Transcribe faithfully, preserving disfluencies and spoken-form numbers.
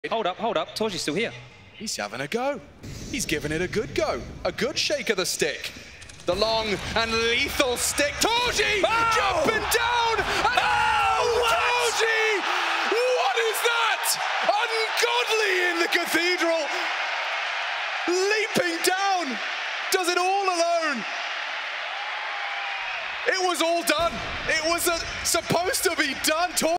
Hold up, hold up. Torzi's still here. He's having a go. He's giving it a good go. A good shake of the stick. The long and lethal stick. Torzi oh! jumping down. And oh, Torzi! What is that? Ungodly in the cathedral. Leaping down. Does it all alone. It was all done. It was uh, supposed to be done.